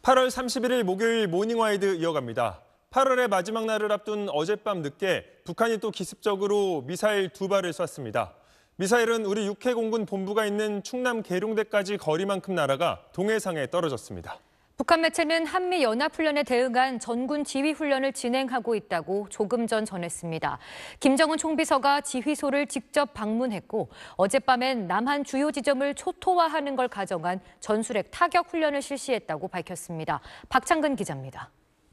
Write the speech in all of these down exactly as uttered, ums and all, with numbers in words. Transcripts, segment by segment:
팔월 삼십일일 목요일 모닝와이드 이어갑니다. 팔월의 마지막 날을 앞둔 어젯밤 늦게 북한이 또 기습적으로 미사일 두 발을 쐈습니다. 미사일은 우리 육해공군 본부가 있는 충남 계룡대까지 거리만큼 날아가 동해상에 떨어졌습니다. 북한 매체는 한미연합훈련에 대응한 전군 지휘훈련을 진행하고 있다고 조금 전 전했습니다. 김정은 총비서가 지휘소를 직접 방문했고 어젯밤엔 남한 주요 지점을 초토화하는 걸 가정한 전술핵 타격 훈련을 실시했다고 밝혔습니다. 박창근 기자입니다.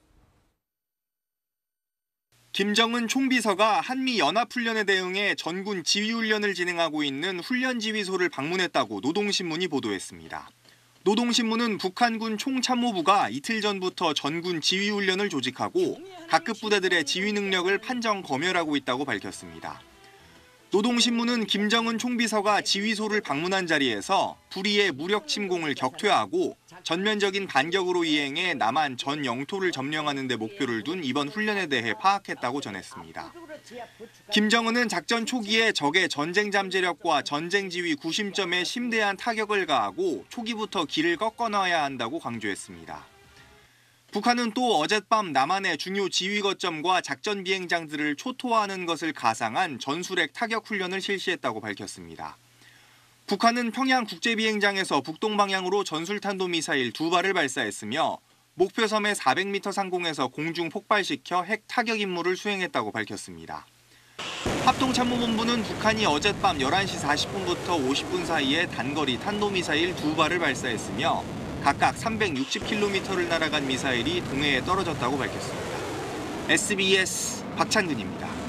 김정은 총비서가 한미연합훈련에 대응해 전군 지휘훈련을 진행하고 있는 훈련지휘소를 방문했다고 노동신문이 보도했습니다. 노동신문은 북한군 총참모부가 이틀 전부터 전군 지휘훈련을 조직하고 각급 부대들의 지휘 능력을 판정 검열하고 있다고 밝혔습니다. 노동신문은 김정은 총비서가 지휘소를 방문한 자리에서 불의의 무력 침공을 격퇴하고 전면적인 반격으로 이행해 남한 전 영토를 점령하는 데 목표를 둔 이번 훈련에 대해 파악했다고 전했습니다. 김정은은 작전 초기에 적의 전쟁 잠재력과 전쟁 지휘 구심점에 심대한 타격을 가하고 초기부터 길을 꺾어놔야 한다고 강조했습니다. 북한은 또 어젯밤 남한의 중요 지휘 거점과 작전 비행장들을 초토화하는 것을 가상한 전술핵 타격 훈련을 실시했다고 밝혔습니다. 북한은 평양 국제비행장에서 북동 방향으로 전술탄도미사일 두 발을 발사했으며 목표섬의 사백 미터 상공에서 공중 폭발시켜 핵 타격 임무를 수행했다고 밝혔습니다. 합동참모본부는 북한이 어젯밤 열한 시 사십 분부터 오십 분 사이에 단거리 탄도미사일 두 발을 발사했으며 각각 삼백육십 킬로미터를 날아간 미사일이 동해에 떨어졌다고 밝혔습니다. 에스비에스 박찬근입니다.